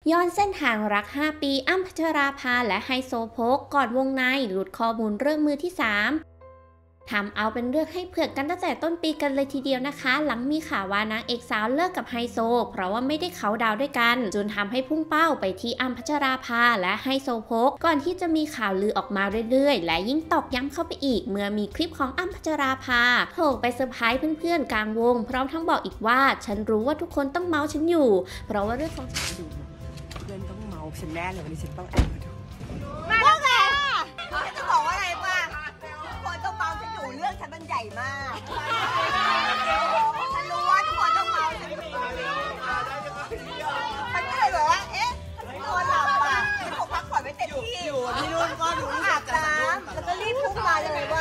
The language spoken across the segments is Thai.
ย้อนเส้นทางรัก 5 ปีอ้ำพัชราภาและไฮโซโพกก่อนวงในหลุดข้อมูลเรื่องมือที่ 3ทำเอาเป็นเรื่องให้เผือกกันตั้งแต่ต้นปีกันเลยทีเดียวนะคะหลังมีข่าวว่านางเอกสาวเลิกกับไฮโซเพราะว่าไม่ได้เขาดาวด้วยกันจนทำให้พุ่งเป้าไปที่อ้ำพัชราภาและไฮโซโพกก่อนที่จะมีข่าวลือออกมาเรื่อยๆและยิ่งตอกย้ำเข้าไปอีกเมื่อมีคลิปของอ้ำพัชราภาโผล่ไปเซอร์ไพรส์เพื่อนๆกลางวงพร้อมทั้งบอกอีกว่าฉันรู้ว่าทุกคนต้องเมาฉันอยู่เพราะว่าเรื่องของฉันดูเพื่อนต้องเมาฉันแน่เลยวันนี้ฉันต้องแอบมาดูว่าไงฉันจะบอกว่าไงป่ะทุกคนต้องเมาฉันอยู่เรื่องฉันมันใหญ่มากฉันรู้ว่าทุกคนต้องเมาฉันอยู่มันก็เลยบอกว่าเอ๊ะนอนหลับอ่ะฉันคงพักผ่อนไม่เต็มที่อยู่พี่นุ่นก็รู้อาบน้ำแล้วก็รีบพุ่งมาเลยว่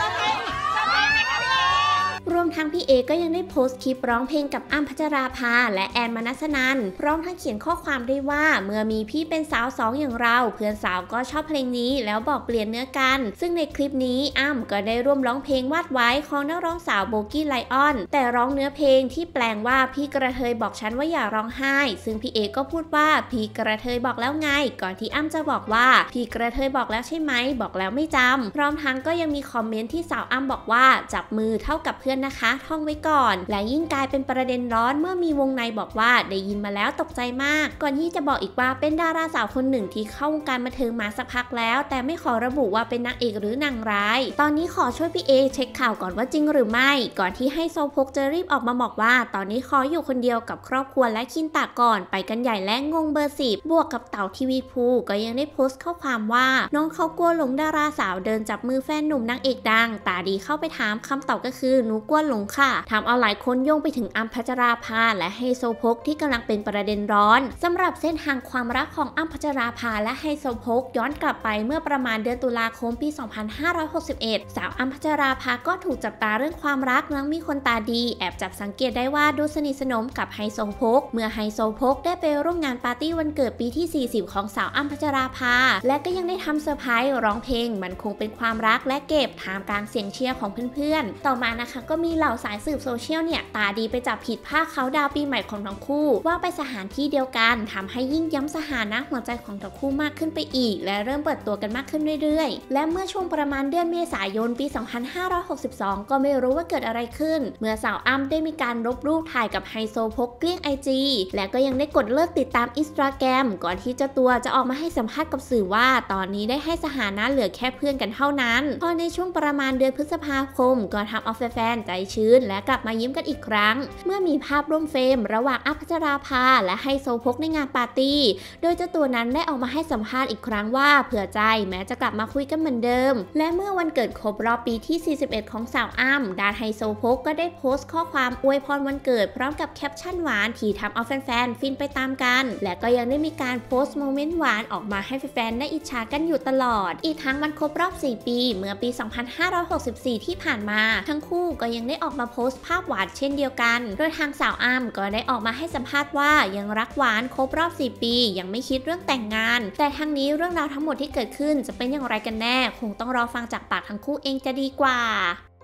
ารวมทั้งพี่เอก็ยังได้โพสต์คลิปร้องเพลงกับอ้ำพัชราภาและแอนมนัสนันพร้อมทั้งเขียนข้อความด้วยว่าเมื่อมีพี่เป็นสาวสองอย่างเราเพื่อนสาวก็ชอบเพลงนี้แล้วบอกเปลี่ยนเนื้อกันซึ่งในคลิปนี้อ้ำก็ได้ร่วมร้องเพลงวาดไว้ของนักร้องสาวโบกี้ไลออนแต่ร้องเนื้อเพลงที่แปลงว่าพี่กระเทยบอกฉันว่าอย่าร้องไห้ซึ่งพี่เอก็พูดว่าพี่กระเทยบอกแล้วไงก่อนที่อ้ำจะบอกว่าพี่กระเทยบอกแล้วใช่ไหมบอกแล้วไม่จำพร้อมทั้งก็ยังมีคอมเมนต์ที่สาวอ้ำบอกว่าจับมือเท่ากับเพื่อนนะคะท่องไว้ก่อนและยิ่งกลายเป็นประเด็นร้อนเมื่อมีวงในบอกว่าได้ยินมาแล้วตกใจมากก่อนที่จะบอกอีกว่าเป็นดาราสาวคนหนึ่งที่เข้าวงการบันเทิงมาสักพักแล้วแต่ไม่ขอระบุว่าเป็นนางเอกหรือนางร้ายตอนนี้ขอช่วยพี่เอเช็คข่าวก่อนว่าจริงหรือไม่ก่อนที่ให้โซโพกจะรีบออกมาบอกว่าตอนนี้ขออยู่คนเดียวกับครอบครัวและคินตาก่อนไปกันใหญ่และงงเบอร์10บวกกับเต่าทีวีพูก็ยังได้โพสต์ข้อความว่าน้องเขากลัวหลงดาราสาวเดินจับมือแฟนหนุ่มนางเอกดังตาดีเข้าไปถามคำตอบก็คือหนูกลัวหลงค่ะทำเอาหลายคนโยงไปถึงอ้ำพัชราภาและไฮโซโพกที่กำลังเป็นประเด็นร้อนสำหรับเส้นทางความรักของอ้ำพัชราภาและไฮโซโพกย้อนกลับไปเมื่อประมาณเดือนตุลาคมปี 2561 สาวอ้ำพัชราภาก็ถูกจับตาเรื่องความรักหลังมีคนตาดีแอบจับสังเกตได้ว่าดูสนิทสนมกับไฮโซโพกเมื่อไฮโซโพกได้ไปร่วมงานปาร์ตี้วันเกิดปีที่ 40 ของสาวอ้ำพัชราภาและก็ยังได้ทำเซอร์ไพรส์ร้องเพลงมันคงเป็นความรักและเก็บท่ามกลางเสียงเชียร์ของเพื่อนๆต่อมานะคะก็มีเหล่าสายสืบโซเชียลเนี่ยตาดีไปจับผิดภาคเขาดาวปีใหม่ของทั้งคู่ว่าไปสถานที่เดียวกันทำให้ยิ่งย้ำสถานะหัวใจของทั้งคู่มากขึ้นไปอีกและเริ่มเปิดตัวกันมากขึ้นเรื่อยๆและเมื่อช่วงประมาณเดือนเมษายนปี 2562 ก็ไม่รู้ว่าเกิดอะไรขึ้นเมื่อสาวอ้ำได้มีการลบรูปถ่ายกับไฮโซโพกเกลี้ยง IG และก็ยังได้กดเลิกติดตาม Instagram ก่อนที่เจ้าตัวจะออกมาให้สัมภาษณ์กับสื่อว่าตอนนี้ได้ให้สถานะเหลือแค่เพื่อนกันเท่านั้นพอในช่วงประมาณเดือนพฤษภาคมก็ทำเอาแฟนๆใจชื้นและกลับมายิ้มกันอีกครั้งเมื่อมีภาพร่วมเฟรมระหว่างอ้ำพัชราภาและไฮโซโพกในงานปาร์ตี้โดยเจ้าตัวนั้นได้ออกมาให้สัมภาษณ์อีกครั้งว่าเผื่อใจแม้จะกลับมาคุยกันเหมือนเดิมและเมื่อวันเกิดครบรอบปีที่ 41 ของสาวอ้ำด้านไฮโซโพกก็ได้โพสต์ข้อความอวยพรวันเกิดพร้อมกับแคปชั่นหวานที่ทำเอาแฟนๆฟินไปตามกันและก็ยังได้มีการโพสต์โมเมนต์หวานออกมาให้แฟนๆได้อิจฉากันอยู่ตลอดอีกทั้งวันครบรอบ 4 ปีเมื่อปี 2564 ที่ผ่านมาทั้งคู่ก็ยังได้ออกมาโพสต์ภาพหวานเช่นเดียวกันโดยทางสาวอ้ำก็ได้ออกมาให้สัมภาษณ์ว่ายังรักหวานครบรอบ 4 ปียังไม่คิดเรื่องแต่งงานแต่ทั้งนี้เรื่องราวทั้งหมดที่เกิดขึ้นจะเป็นอย่างไรกันแน่คงต้องรอฟังจากปากทั้งคู่เองจะดีกว่า